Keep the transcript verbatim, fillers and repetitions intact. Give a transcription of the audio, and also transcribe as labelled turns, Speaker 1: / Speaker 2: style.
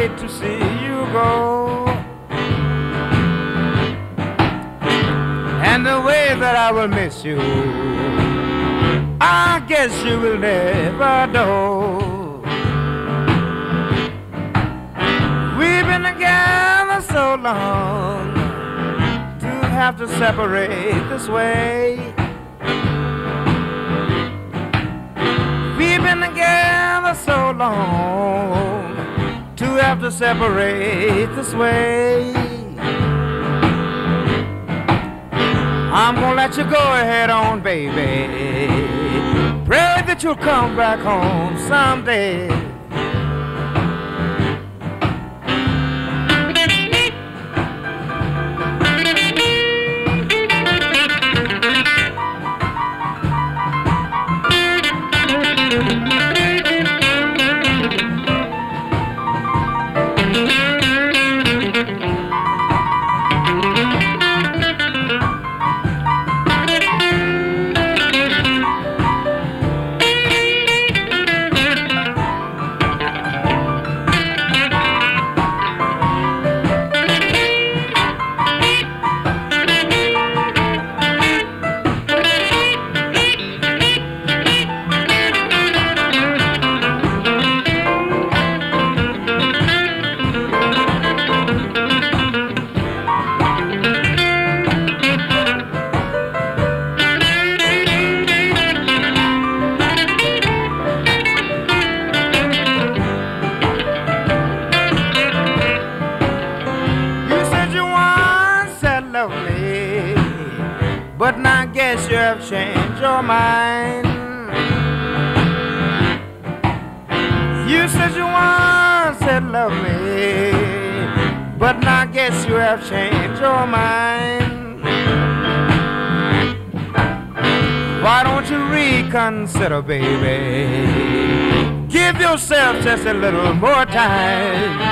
Speaker 1: hate to see you go. And the way that I will miss you, I guess you will never know. We've been together so long to have to separate this way. We've been together so long to have to separate this way. I'm gonna let you go ahead on, baby. Pray that you'll come back home someday. But now I guess you have changed your mind. You said you once said love me, but now I guess you have changed your mind. Why don't you reconsider, baby? Give yourself just a little more time.